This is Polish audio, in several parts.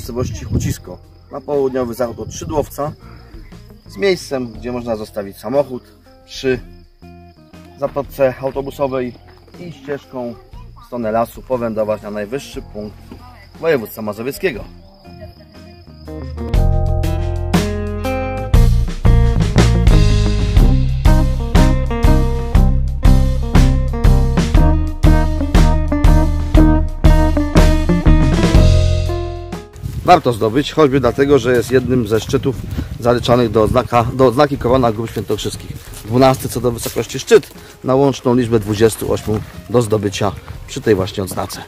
miejscowości Hucisko, na południowy zachód od Szydłowca, z miejscem, gdzie można zostawić samochód przy zatoce autobusowej i ścieżką w stronę lasu powędrować na najwyższy punkt województwa mazowieckiego. Warto zdobyć, choćby dlatego, że jest jednym ze szczytów zaliczanych do odznaki Korona Grup Świętokrzyskich. 12 co do wysokości szczyt na łączną liczbę 28 do zdobycia przy tej właśnie odznace.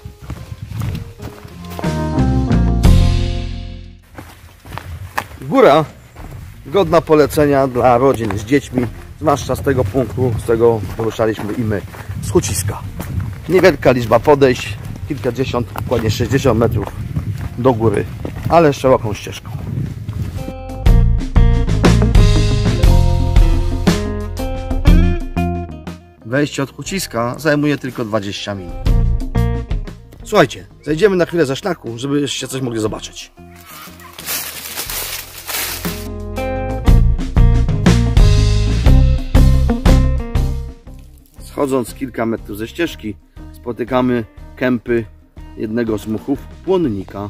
Góra godna polecenia dla rodzin z dziećmi, zwłaszcza z tego punktu, z którego poruszaliśmy i my, z Huciska. Niewielka liczba podejść, kilkadziesiąt, dokładnie 60 metrów do góry, ale z szeroką ścieżką. Wejście od Huciska zajmuje tylko 20 minut. Słuchajcie, zejdziemy na chwilę ze szlaku, żebyście coś mogli zobaczyć. Schodząc kilka metrów ze ścieżki, spotykamy kępy jednego z muchów płonnika.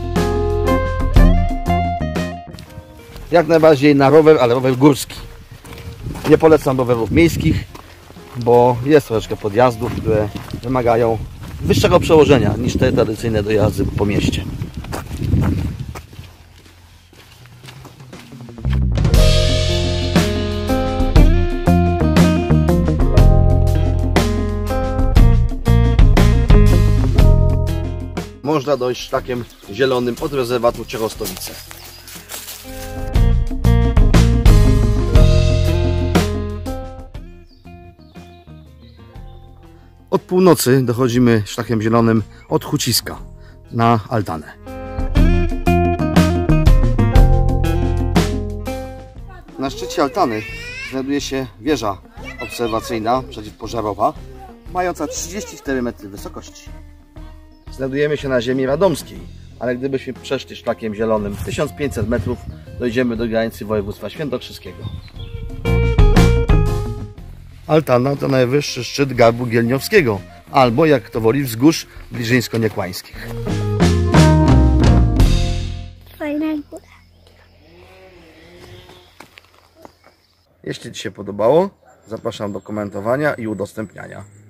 Jak najbardziej na rower, ale rower górski. Nie polecam rowerów miejskich, bo jest troszeczkę podjazdów, które wymagają wyższego przełożenia niż te tradycyjne dojazdy po mieście. Można dojść szlakiem zielonym od rezerwatu Ciechostowice. Od północy dochodzimy szlakiem zielonym od Huciska na Altanę. Na szczycie Altany znajduje się wieża obserwacyjna przeciwpożarowa, mająca 34 metry wysokości. Znajdujemy się na ziemi radomskiej, ale gdybyśmy przeszli szlakiem zielonym 1500 metrów, dojdziemy do granicy województwa świętokrzyskiego. Altana to najwyższy szczyt Garbu Gielniowskiego, albo jak to woli wzgórz Bliżyńsko-Niekłańskich. Fajna góra. Jeśli Ci się podobało, zapraszam do komentowania i udostępniania.